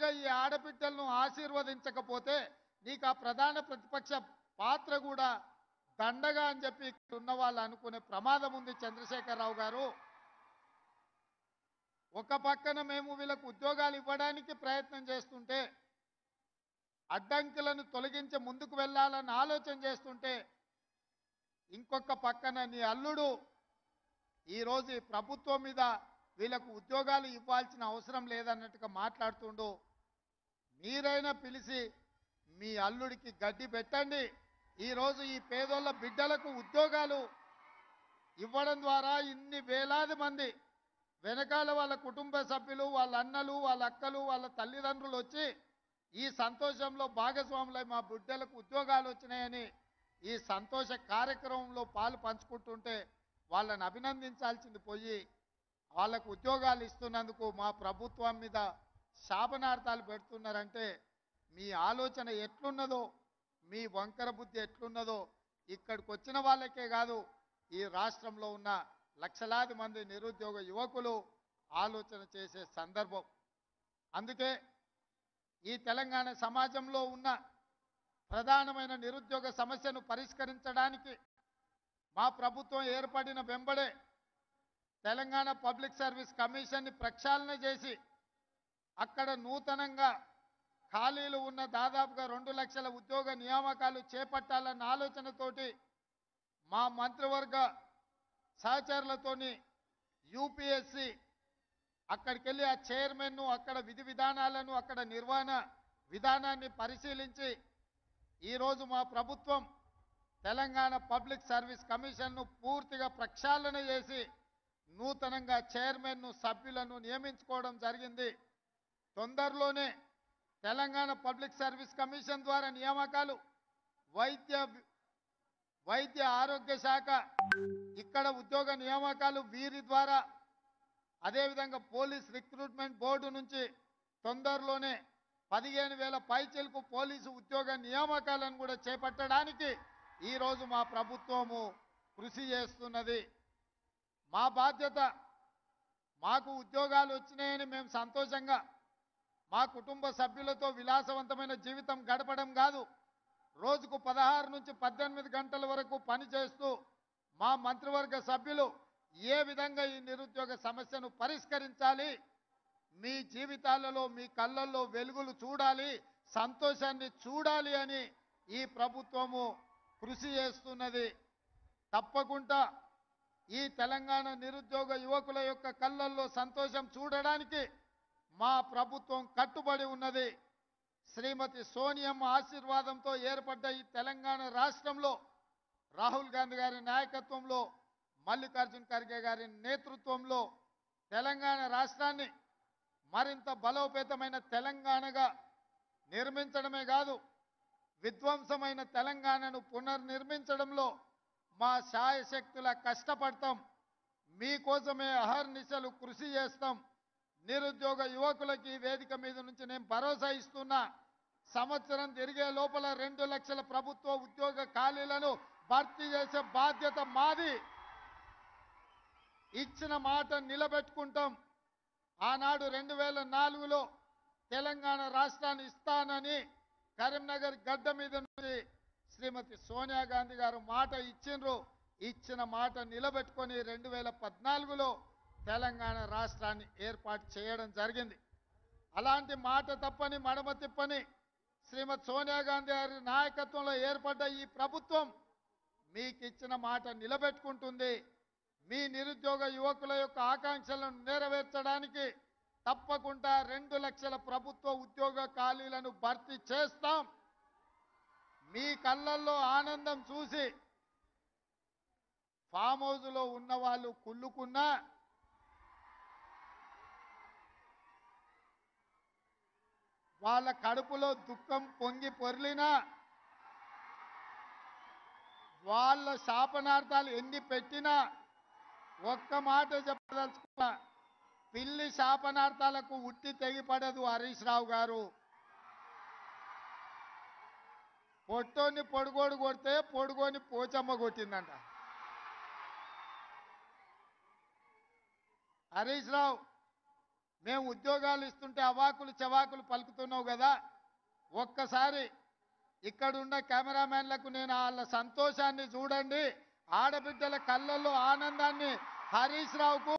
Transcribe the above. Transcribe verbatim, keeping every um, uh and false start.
గనక ఈ ఆడబిడ్డలను ఆశీర్వదించకపోతే నీకు ఆ ప్రధాన ప్రతిపక్ష పాత్ర కూడా దండగా అని చెప్పి ఇక్కడ ఉన్న వాళ్ళు అనుకునే ప్రమాదం ఉంది. చంద్రశేఖరరావు గారు, ఒక పక్కన మేము వీళ్ళకు ఉద్యోగాలు ఇవ్వడానికి ప్రయత్నం చేస్తుంటే, అడ్డంకులను తొలగించి ముందుకు వెళ్ళాలని ఆలోచన చేస్తుంటే, ఇంకొక పక్కన నీ అల్లుడు ఈరోజు ఈ ప్రభుత్వం మీద వీళ్ళకు ఉద్యోగాలు ఇవ్వాల్సిన అవసరం లేదన్నట్టుగా మాట్లాడుతుండు. మీరైనా పిలిచి మీ అల్లుడికి గడ్డి పెట్టండి. ఈరోజు ఈ పేదోళ్ళ బిడ్డలకు ఉద్యోగాలు ఇవ్వడం ద్వారా ఇన్ని వేలాది మంది వెనకాల వాళ్ళ కుటుంబ సభ్యులు, వాళ్ళ అన్నలు, వాళ్ళ అక్కలు, వాళ్ళ తల్లిదండ్రులు వచ్చి ఈ సంతోషంలో భాగస్వాములై మా బిడ్డలకు ఉద్యోగాలు వచ్చినాయని ఈ సంతోష కార్యక్రమంలో పాలు పంచుకుంటుంటే వాళ్ళని అభినందించాల్సింది పోయి వాళ్ళకు ఉద్యోగాలు ఇస్తున్నందుకు మా ప్రభుత్వం మీద శాపనార్థాలు పెడుతున్నారంటే మీ ఆలోచన ఎట్లున్నదో, మీ వంకర బుద్ధి ఎట్లున్నదో ఇక్కడికి వచ్చిన వాళ్ళకే కాదు, ఈ రాష్ట్రంలో ఉన్న లక్షలాది మంది నిరుద్యోగ యువకులు ఆలోచన చేసే సందర్భం. అందుకే ఈ తెలంగాణ సమాజంలో ఉన్న ప్రధానమైన నిరుద్యోగ సమస్యను పరిష్కరించడానికి మా ప్రభుత్వం ఏర్పడిన వెంబడే తెలంగాణ పబ్లిక్ సర్వీస్ కమిషన్ని ప్రక్షాళన చేసి అక్కడ నూతనంగా ఖాళీలు ఉన్న దాదాపుగా రెండు లక్షల ఉద్యోగ నియామకాలు చేపట్టాలన్న ఆలోచనతోటి మా మంత్రివర్గ సహచరులతోని యూపీఎస్సి అక్కడికి వెళ్ళి ఆ చైర్మన్ను, అక్కడ విధి విధానాలను, అక్కడ నిర్వహణ విధానాన్ని పరిశీలించి ఈరోజు మా ప్రభుత్వం తెలంగాణ పబ్లిక్ సర్వీస్ కమిషన్ను పూర్తిగా ప్రక్షాళన చేసి నూతనంగా చైర్మన్ను, సభ్యులను నియమించుకోవడం జరిగింది. తొందరలోనే తెలంగాణ పబ్లిక్ సర్వీస్ కమిషన్ ద్వారా నియామకాలు, వైద్య వైద్య ఆరోగ్య శాఖ ఇక్కడ ఉద్యోగ నియామకాలు వీరి ద్వారా, అదేవిధంగా పోలీస్ రిక్రూట్మెంట్ బోర్డు నుంచి తొందరలోనే పదిహేను వేల పైచలకు పోలీసు ఉద్యోగ నియామకాలను కూడా చేపట్టడానికి ఈరోజు మా ప్రభుత్వము కృషి చేస్తున్నది. మా బాధ్యత, మాకు ఉద్యోగాలు వచ్చినాయని మేము సంతోషంగా మా కుటుంబ సభ్యులతో విలాసవంతమైన జీవితం గడపడం కాదు, రోజుకు పదహారు నుంచి పద్దెనిమిది గంటల వరకు పనిచేస్తూ మా మంత్రివర్గ సభ్యులు ఏ విధంగా ఈ నిరుద్యోగ సమస్యను పరిష్కరించాలి, మీ జీవితాలలో మీ కళ్ళల్లో వెలుగులు చూడాలి, సంతోషాన్ని చూడాలి అని ఈ ప్రభుత్వము కృషి చేస్తున్నది. తప్పకుండా ఈ తెలంగాణ నిరుద్యోగ యువకుల యొక్క కళ్ళల్లో సంతోషం చూడడానికి మా ప్రభుత్వం కట్టుబడి ఉన్నది. శ్రీమతి సోనియమ్మ ఆశీర్వాదంతో ఏర్పడ్డ ఈ తెలంగాణ రాష్ట్రంలో రాహుల్ గాంధీ గారి నాయకత్వంలో, మల్లికార్జున ఖర్గే గారి నేతృత్వంలో తెలంగాణ రాష్ట్రాన్ని మరింత బలోపేతమైన తెలంగాణగా నిర్మించడమే కాదు, విధ్వంసమైన తెలంగాణను పునర్నిర్మించడంలో మా శాయశక్తుల కష్టపడతాం. మీకోసమే అహర్నిశలు కృషి చేస్తాం. నిరుద్యోగ యువకులకి వేదిక మీద నుంచి నేను భరోసా ఇస్తున్నా, సంవత్సరం తిరిగే లోపల రెండు లక్షల ప్రభుత్వ ఉద్యోగ ఖాళీలను భర్తీ చేసే బాధ్యత మాది. ఇచ్చిన మాట నిలబెట్టుకుంటాం. ఆనాడు రెండు వేల నాలుగులో తెలంగాణ రాష్ట్రాన్ని ఇస్తానని కరీంనగర్ గడ్డ మీద నుంచి శ్రీమతి సోనియా గాంధీ గారు మాట ఇచ్చిండ్రు. ఇచ్చిన మాట నిలబెట్టుకొని రెండు వేల పద్నాలుగులో తెలంగాణ రాష్ట్రాన్ని ఏర్పాటు చేయడం జరిగింది. అలాంటి మాట తప్పని మడమ తిప్పని శ్రీమతి సోనియా గాంధీ గారి నాయకత్వంలో ఏర్పడ్డ ఈ ప్రభుత్వం మీకు ఇచ్చిన మాట నిలబెట్టుకుంటుంది. మీ నిరుద్యోగ యువకుల యొక్క ఆకాంక్షలను నెరవేర్చడానికి తప్పకుండా రెండు లక్షల ప్రభుత్వ ఉద్యోగ ఖాళీలను భర్తీ చేస్తాం. మీ కళ్ళల్లో ఆనందం చూసి ఫామ్ హౌస్లో ఉన్న వాళ్ళు కుళ్ళుకున్నా, వాళ్ళ కడుపులో దుఃఖం పొంగి పొర్లినా, వాళ్ళ శాపనార్థాలు ఎన్ని పెట్టినా ఒక్క మాట చెప్పదలుచుకున్నా, పిల్లి శాపనార్థాలకు ఉట్టి తెగిపడదు హరీష్ రావు గారు. పొట్టోని పొడుగోడు కొడితే పొడుగోని పోచమ్మ కొట్టిందంట. హరీష్ రావు మేము ఉద్యోగాలు ఇస్తుంటే అవాకులు చవాకులు పలుకుతున్నావు కదా, ఒక్కసారి ఇక్కడున్న కెమెరామెన్లకు నేను వాళ్ళ సంతోషాన్ని చూడండి, ఆడబిడ్డల కళ్ళల్లో ఆనందాన్ని హరీష్ రావుకు